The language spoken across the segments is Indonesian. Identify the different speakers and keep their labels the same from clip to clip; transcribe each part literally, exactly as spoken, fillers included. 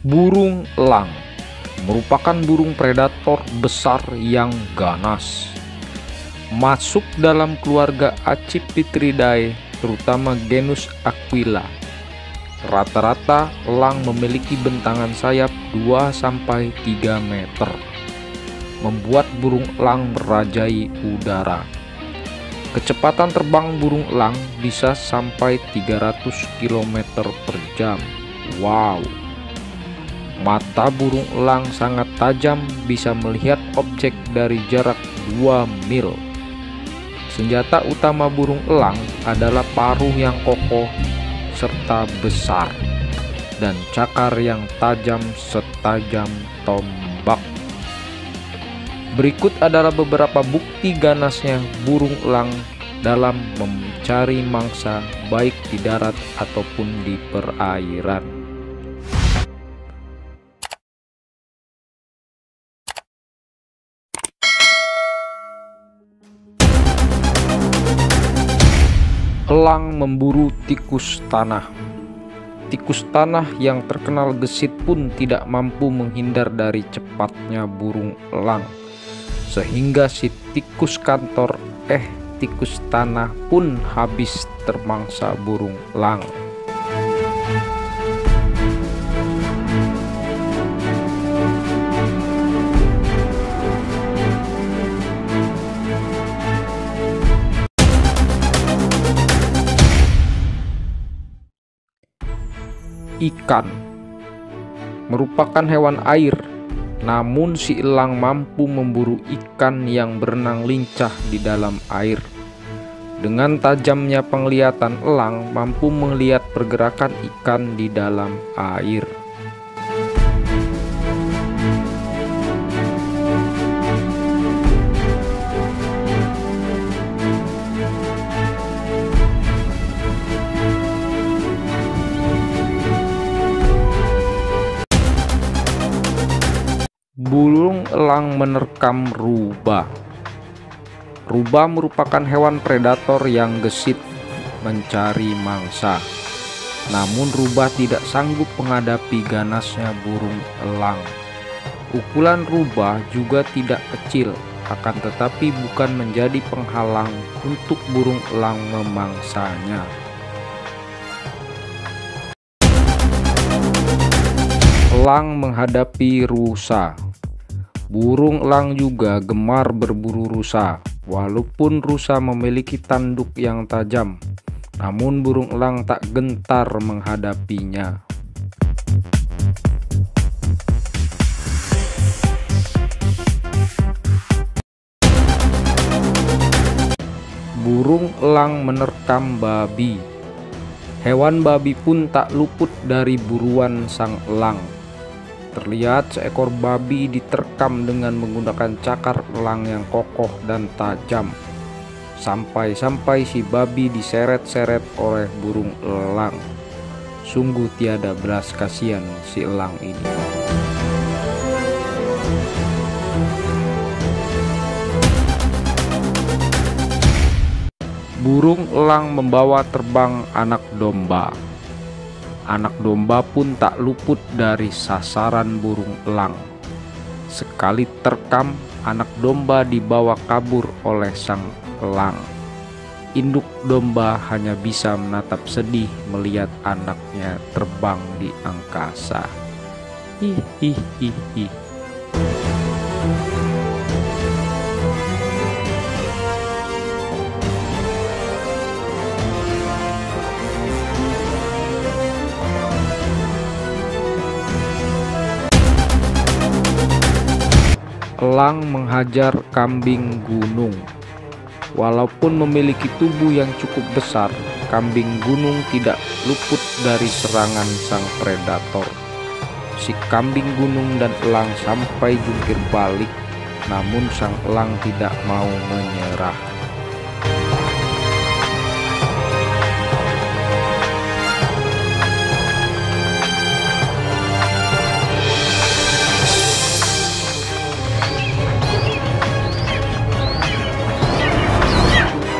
Speaker 1: Burung elang merupakan burung predator besar yang ganas. Masuk dalam keluarga Accipitridae, terutama genus Aquila. Rata-rata elang memiliki bentangan sayap dua sampai tiga meter, membuat burung elang merajai udara. Kecepatan terbang burung elang bisa sampai tiga ratus kilometer per jam. Wow! Mata burung elang sangat tajam, bisa melihat objek dari jarak dua mil. Senjata utama burung elang adalah paruh yang kokoh serta besar dan cakar yang tajam setajam tombak. Berikut adalah beberapa bukti ganasnya burung elang dalam mencari mangsa baik di darat ataupun di perairan. Elang memburu tikus tanah. Tikus tanah yang terkenal gesit pun tidak mampu menghindar dari cepatnya burung elang, sehingga si tikus kantor eh tikus tanah pun habis termangsa burung elang. Ikan merupakan hewan air, namun si elang mampu memburu ikan yang berenang lincah di dalam air. Dengan tajamnya penglihatan, elang mampu melihat pergerakan ikan di dalam air. Burung elang menerkam rubah. Rubah merupakan hewan predator yang gesit mencari mangsa. Namun rubah tidak sanggup menghadapi ganasnya burung elang. Ukuran rubah juga tidak kecil, akan tetapi bukan menjadi penghalang untuk burung elang memangsanya. Elang menghadapi rusa. Burung elang juga gemar berburu rusa. Walaupun rusa memiliki tanduk yang tajam, namun burung elang tak gentar menghadapinya. Burung elang menerkam babi. Hewan babi pun tak luput dari buruan sang elang. Terlihat seekor babi diterkam dengan menggunakan cakar elang yang kokoh dan tajam. Sampai-sampai si babi diseret-seret oleh burung elang. Sungguh tiada belas kasihan si elang ini. Burung elang membawa terbang anak domba. Anak domba pun tak luput dari sasaran burung elang. Sekali terkam, anak domba dibawa kabur oleh sang elang. Induk domba hanya bisa menatap sedih melihat anaknya terbang di angkasa. Hihihihi. Elang menghajar kambing gunung. Walaupun memiliki tubuh yang cukup besar, kambing gunung tidak luput dari serangan sang predator. Si kambing gunung dan elang sampai jungkir balik, namun sang elang tidak mau menyerah.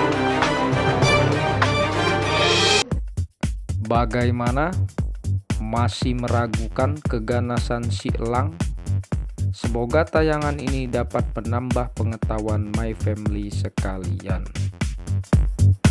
Speaker 1: Bagaimana? masih meragukan keganasan si elang? Semoga tayangan ini dapat menambah pengetahuan My Family sekalian.